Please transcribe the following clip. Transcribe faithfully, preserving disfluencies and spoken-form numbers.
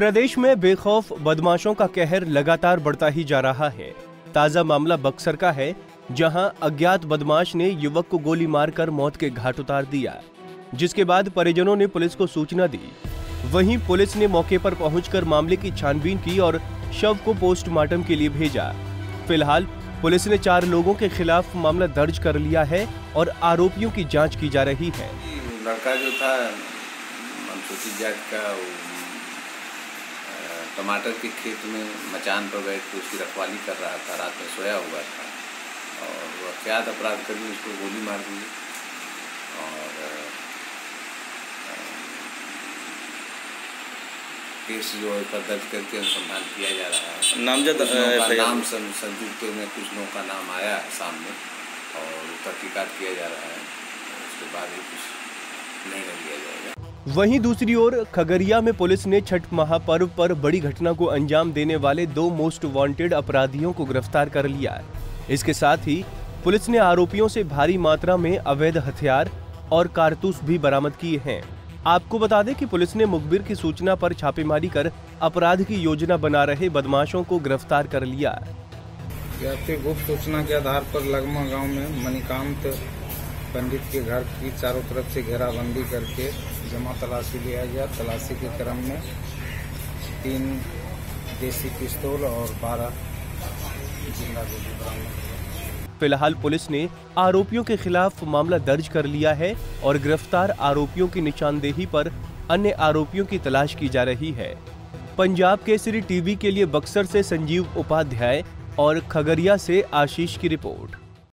प्रदेश में बेखौफ बदमाशों का कहर लगातार बढ़ता ही जा रहा है। ताजा मामला बक्सर का है, जहां अज्ञात बदमाश ने युवक को गोली मारकर मौत के घाट उतार दिया, जिसके बाद परिजनों ने पुलिस को सूचना दी। वहीं पुलिस ने मौके पर पहुंचकर मामले की छानबीन की और शव को पोस्टमार्टम के लिए भेजा। फिलहाल पुलिस ने चार लोगों के खिलाफ मामला दर्ज कर लिया है और आरोपियों की जांच की जा रही है। लड़का जो था अनुसूचित जाति का, टमाटर के खेत में मचान पर बैठ के उसकी रखवाली कर रहा था, रात में सोया हुआ था और वो अज्ञात अपराधकर्मी उसको गोली मार दी और केस जो है पर दर्ज करके अनुसंधान किया जा रहा है। नामजद नाम संयुक्त में कुछ लोगों का नाम आया है सामने और तहकीकात किया जा रहा है, उसके बाद ही कुछ निर्णय लिया जाएगा। वहीं दूसरी ओर खगड़िया में पुलिस ने छठ महापर्व पर बड़ी घटना को अंजाम देने वाले दो मोस्ट वांटेड अपराधियों को गिरफ्तार कर लिया है। इसके साथ ही पुलिस ने आरोपियों से भारी मात्रा में अवैध हथियार और कारतूस भी बरामद किए हैं। आपको बता दें कि पुलिस ने मुखबिर की सूचना पर छापेमारी कर अपराध की योजना बना रहे बदमाशों को गिरफ्तार कर लिया। गुप्त सूचना के आधार पर लगमा गांव में मणिकांत पंडित के घर की चारों तरफ से घेराबंदी करके जमा तलाशी लिया गया। तलाशी के क्रम में तीन देसी पिस्तौल और बारह जिंदा गोली बरामद। फिलहाल पुलिस ने आरोपियों के खिलाफ मामला दर्ज कर लिया है और गिरफ्तार आरोपियों की निशानदेही पर अन्य आरोपियों की तलाश की जा रही है। पंजाब केसरी टीवी के लिए बक्सर से संजीव उपाध्याय और खगड़िया से आशीष की रिपोर्ट।